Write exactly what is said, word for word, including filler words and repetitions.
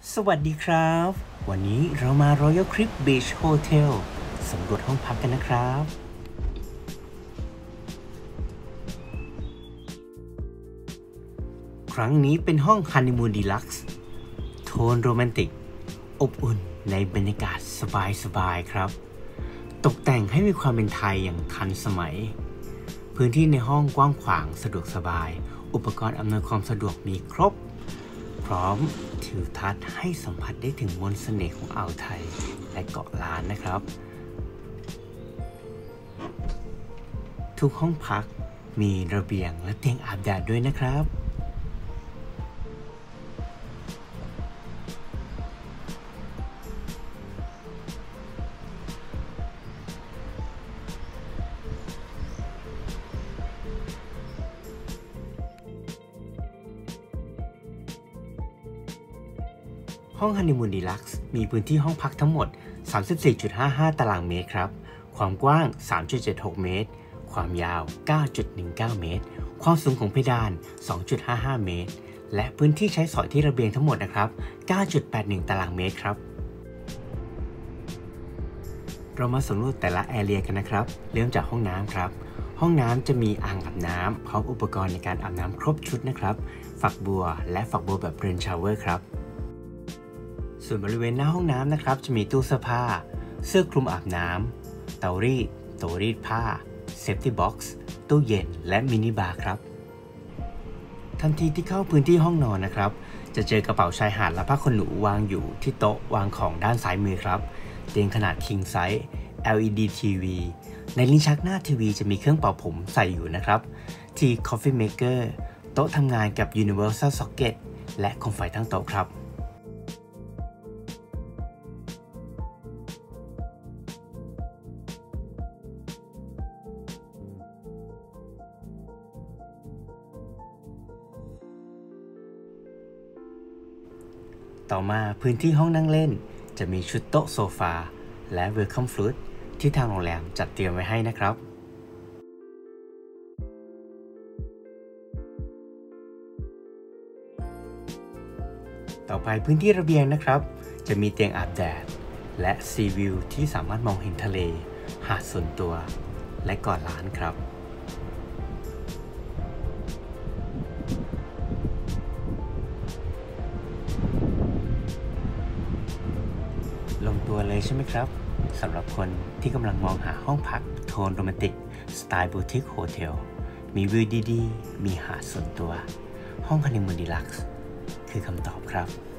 สวัสดีครับวันนี้เรามา Royal Carib Beach Hotel สำรวจห้องพักกันนะครับครั้งนี้เป็นห้อง Honeymoon Deluxe โทนโรแมนติกอบอุ่นในบรรยากาศสบายๆครับตกแต่งให้มีความเป็นไทยอย่างทันสมัยพื้นที่ในห้องกว้างขวางสะดวกสบายอุปกรณ์อำนวยความสะดวกมีครบพร้อมทิวทัศน์ให้สัมผัสได้ถึงมนต์เสน่ห์ของอ่าวไทยและเกาะล้านนะครับทุกห้องพักมีระเบียงและเตียงอาบแดดด้วยนะครับห้อง Honeymoon Deluxe มีพื้นที่ห้องพักทั้งหมด สามสิบสี่จุดห้าห้า ตารางเมตรครับความกว้าง สามจุดเจ็ดหก เมตรความยาว เก้าจุดหนึ่งเก้า เมตรความสูงของเพดาน สองจุดห้าห้า เมตรและพื้นที่ใช้สอยที่ระเบียงทั้งหมดนะครับ เก้าจุดแปดหนึ่ง ตารางเมตรครับเรามาสำรวจแต่ละแอเรียกันนะครับเริ่มจากห้องน้ำครับห้องน้ำจะมีอ่างอาบน้ำพร้อมอุปกรณ์ในการอาบน้ำครบชุดนะครับฝักบัวและฝักบัวแบบเรนชาวเวอร์ครับส่วนบริเวณหน้าห้องน้ำนะครับจะมีตู้เสื้อผ้าเสื้อคลุมอาบน้ำเตารีดโต๊ะรีดผ้าเซฟตี้บ็อกซ์ตู้เย็นและมินิบาร์ครับทันทีที่เข้าพื้นที่ห้องนอนนะครับจะเจอกระเป๋าชายหาดและผ้าขนหนูวางอยู่ที่โต๊ะวางของด้านซ้ายมือครับเตียงขนาด King Size แอล อี ดี ที วี ในลิ้นชักหน้าทีวีจะมีเครื่องเป่าผมใส่อยู่นะครับที่ Coffee Maker โต๊ะทำงานกับ Universal Socket และโคมไฟตั้งโต๊ะครับต่อมาพื้นที่ห้องนั่งเล่นจะมีชุดโต๊ะโซฟาและ Welcome Fruit ที่ทางโรงแรมจัดเตรียมไว้ให้นะครับต่อไปพื้นที่ระเบียงนะครับจะมีเตียงอาบแดดและซีวิวที่สามารถมองเห็นทะเลหาดส่วนตัวและเกาะล้านครับลงตัวเลยใช่ไหมครับสำหรับคนที่กำลังมองหาห้องพักโทนโรแมนติกสไตล์บูติกโฮเทลมีวิวดีๆมีหาดส่วนตัวห้อง Honeymoon Deluxe คือคำตอบครับ